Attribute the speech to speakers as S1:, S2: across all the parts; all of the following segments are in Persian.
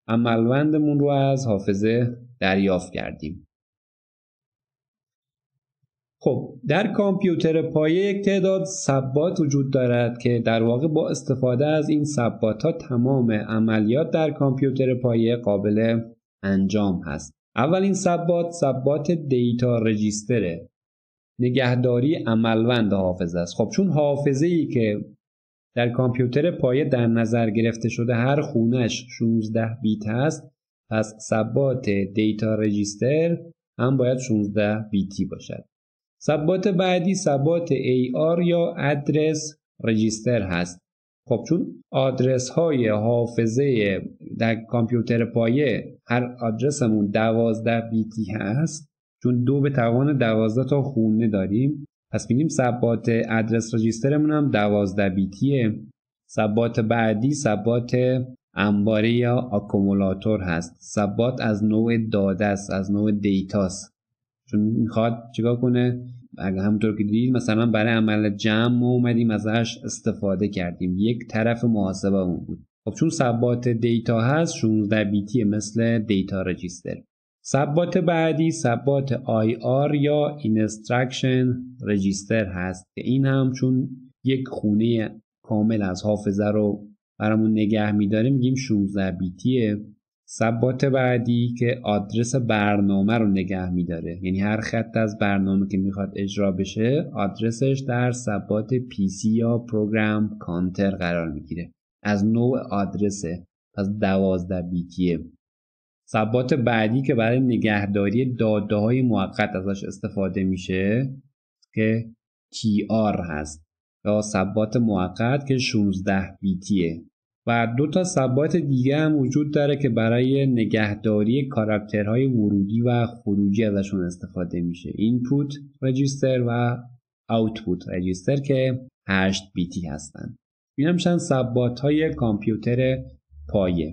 S1: عملوندمون رو از حافظه دریافت کردیم. خب در کامپیوتر پایه یک تعداد ثبات وجود دارد که در واقع با استفاده از این ثبات‌ها تمام عملیات در کامپیوتر پایه قابل انجام هست. اولین ثبات دیتا رجیستره، نگهداری عملوند حافظه است. خب چون حافظه‌ای که در کامپیوتر پایه در نظر گرفته شده هر خونش 16 بیت هست، پس ثبات دیتا رجیستر هم باید 16 بیتی باشد. ثبات بعدی ثبات AR یا ادرس رجیستر هست. خب چون آدرس های حافظه در کامپیوتر پایه هر آدرسمون 12 بیتی هست، چون 2^12 تا خونه داریم، پس میگیم ثبات ادرس رجیسترمون هم 12 بیتیه. ثبات بعدی ثبات انباره یا اکومولاتور هست. ثبات از نوع داده است، از نوع دیتاست، چون میخواد چیکار کنه؟ اگه همونطور که دیدید مثلا برای عمل جمع ما اومدیم ازش استفاده کردیم، یک طرف محاسبمون بود. خب چون ثبات دیتا هست 16 بیتیه مثل دیتا رجیستر. ثبات بعدی ثبات IR یا اینستراکشن رجیستر هست که این هم چون یک خونه کامل از حافظه رو برامون نگه میداره میگیم 16 بیتیه. ثبات بعدی که آدرس برنامه رو نگه میداره، یعنی هر خط از برنامه که میخواد اجرا بشه آدرسش در ثبات PC یا پروگرام کانتر قرار میگیره، از نوع آدرسه، پس 12 بیتیه. ثبات بعدی که برای نگهداری داده های موقت ازش استفاده میشه که TR هست یا ثبات موقت که 16 بیتیه. و 2 تا ثبات دیگه هم وجود داره که برای نگهداری کاراکترهای ورودی و خروجی ازشون استفاده میشه، اینپوت رجیستر و آوتپوت رجیستر که 8 بیتی هستن. این هم میشن ثبات‌های کامپیوتر پایه.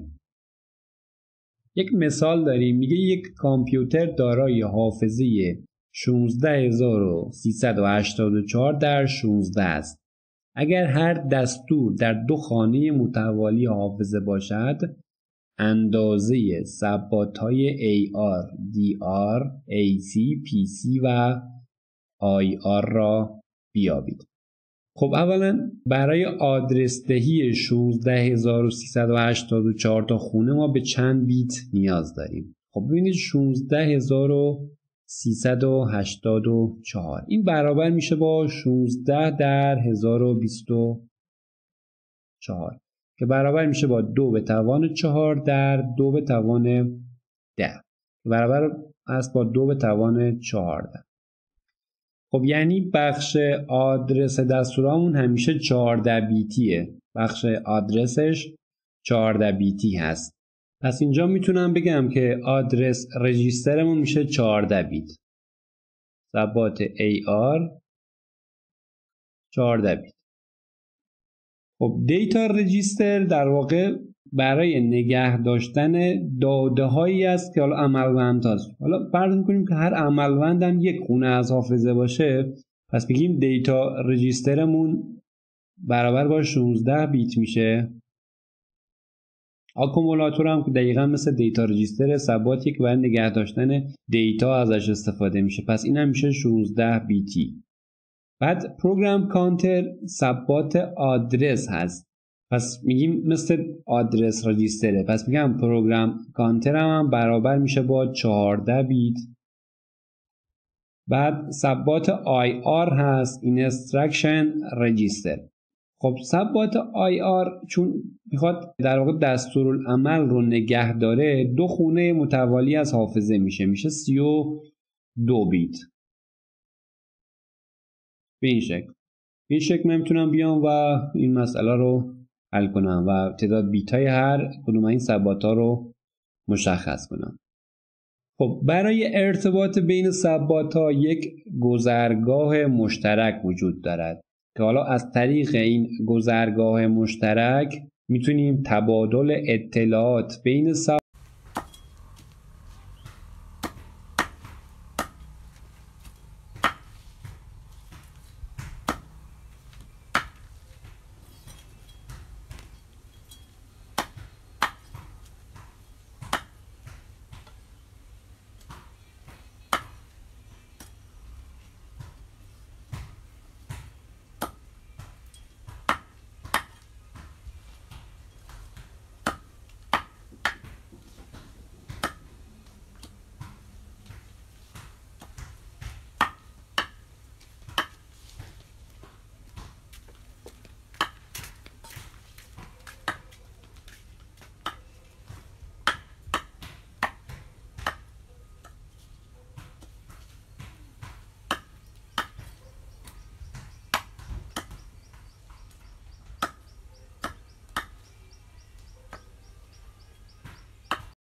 S1: یک مثال داریم، میگه یک کامپیوتر دارای حافظه 16384 در 16 است. اگر هر دستور در 2 خانه متوالی حافظه باشد، اندازه ثبات‌های AR، DR، AC، PC و IR را بیابید. خب اولا برای آدرس دهی 16384 تا خونه ما به چند بیت نیاز داریم؟ خب ببینید 16384 این برابر میشه با 16 در 1024 که برابر میشه با 2^4 در 2^10 برابر است با 2^14. خب یعنی بخش آدرس دستورامون همیشه 14 بیتیه، بخش آدرسش 14 بیتی هست. پس اینجا میتونم بگم که آدرس رجیسترمون میشه 14 بیت، ثبات AR 14 بیت. خب دیتا رجیستر در واقع برای نگه داشتن داده هایی است که حالا عملوند هست. حالا فرض میکنیم که هر عملوند هم یک خونه از حافظه باشه، پس بگیم دیتا رجیسترمون برابر با 16 بیت میشه. اکومولاتور هم که دقیقا مثل دیتا رجیستر ثباتی که برای نگه داشتن دیتا ازش استفاده میشه، پس این هم میشه 16 بیتی. بعد پروگرام کانتر ثبات آدرس هست، پس میگیم مثل آدرس رجیستره، پس میگم پروگرام کانتر هم برابر میشه با 14 بیت. بعد ثبات IR هست، اینستراکشن رجیستر. خب ثبات IR چون میخواد در واقع دستورالعمل رو نگه داره 2 خونه متوالی از حافظه میشه 32 بیت. به این شکل من میتونم بیام و این مسئله رو حل کنم و تعداد بیت های هر کدوم این ثبات ها رو مشخص کنم. خب برای ارتباط بین ثبات ها یک گذرگاه مشترک وجود دارد که حالا از طریق این گذرگاه مشترک میتونیم تبادل اطلاعات بین